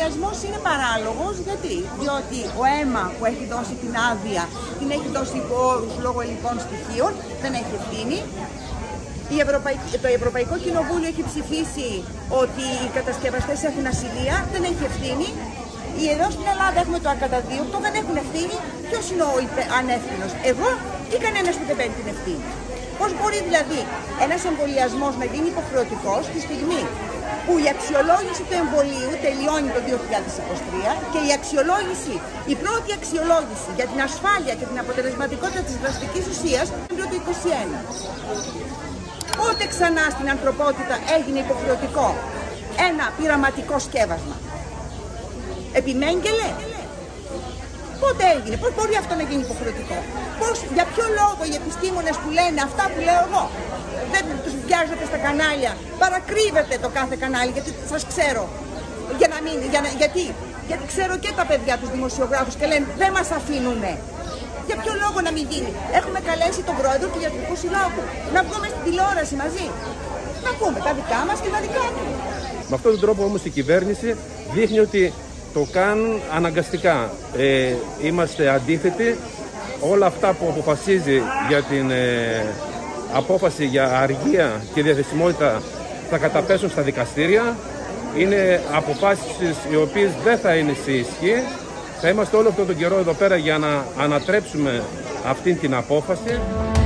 εμβολιασμός είναι παράλογος, διότι ο αίμα που έχει δώσει την άδεια, την έχει δώσει υπό όρους λόγω λοιπόν στοιχείων, δεν έχει ευθύνη. Το Ευρωπαϊκό Κοινοβούλιο έχει ψηφίσει ότι οι κατασκευαστές έχουν ασυλία, δεν έχει ευθύνη. Εδώ στην Ελλάδα έχουμε το ακαταδίωκτο, δεν έχουν ευθύνη. Ποιος είναι ο ανεύθυνος, εγώ ή κανένας που δεν παίρνει την ευθύνη? Πώς μπορεί δηλαδή ένας εμβολιασμός να γίνει υποχρεωτικός τη στιγμή που η αξιολόγηση του εμβολίου τελειώνει το 2023 και η πρώτη αξιολόγηση για την ασφάλεια και την αποτελεσματικότητα της δραστικής ουσίας είναι το 2021. Πότε ξανά στην ανθρωπότητα έγινε υποχρεωτικό ένα πειραματικό σκεύασμα? Επί Μέγκελε? Πότε έγινε, πώς μπορεί αυτό να γίνει υποχρεωτικό? Για ποιο λόγο οι επιστήμονες που λένε αυτά που λέω εγώ δεν τους βιάζετε στα κανάλια, παρακρύβετε το κάθε κανάλι, γιατί σας ξέρω, γιατί ξέρω και τα παιδιά τους δημοσιογράφους και λένε δεν μας αφήνουνε. Για ποιο λόγο να μην γίνει? Έχουμε καλέσει τον πρόεδρο του Ιατρικού Συλλόγου να βγούμε στην τηλεόραση μαζί, να πούμε τα δικά μας και τα δικά του. Με αυτόν τον τρόπο όμως η κυβέρνηση δείχνει ότι το κάνουν αναγκαστικά. Είμαστε αντίθετοι. Όλα αυτά που αποφασίζει για την απόφαση για αργία και διαθεσιμότητα θα καταπέσουν στα δικαστήρια. Είναι αποφάσεις οι οποίες δεν θα είναι σε ισχύ. Θα είμαστε όλο αυτόν τον καιρό εδώ πέρα για να ανατρέψουμε αυτή την απόφαση.